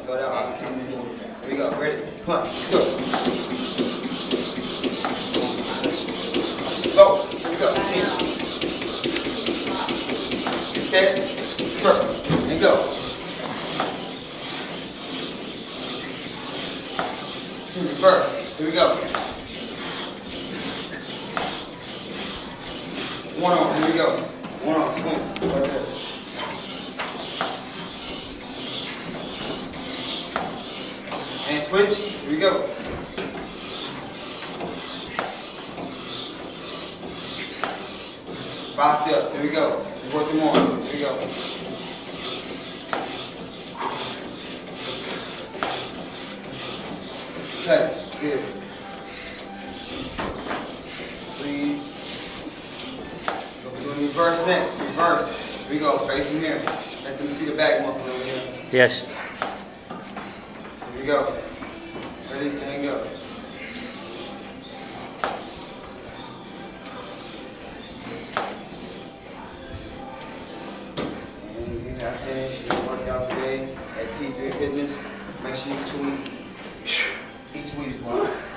start out. I'll count 10. Here we go. Ready? Punch. Go. Go. Here we go. Set. Circle. And go. 2 reverse. Here we go. 1 arm. Here we go. 1 arm. Swing. Like this. And switch. Here we go. Biceps. Here we go. Work them arms. Here we go. Okay. Good. Squeeze. We're doing reverse next. Reverse. Here we go. Face them here. Let them see the back muscle over here. Yes. Here we go. Ready? And go. And you have finished your workout today at T3 Fitness. Make sure you tweet. Each week, one.